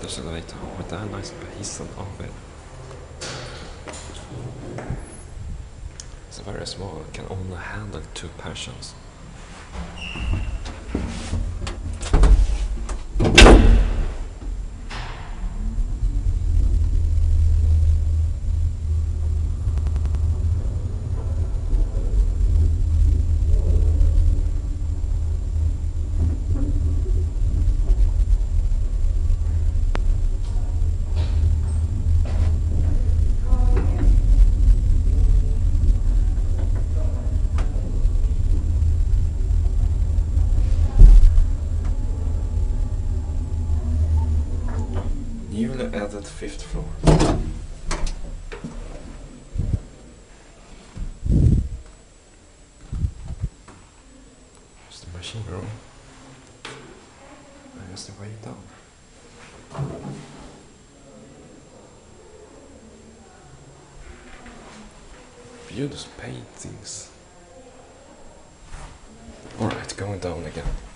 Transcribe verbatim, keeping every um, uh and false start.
this elevator with that nice basin of it. It's very small, it can only handle two persons. Newly added fifth floor. It's the machine room. And it's the way down. Beautiful paintings. Alright, going down again.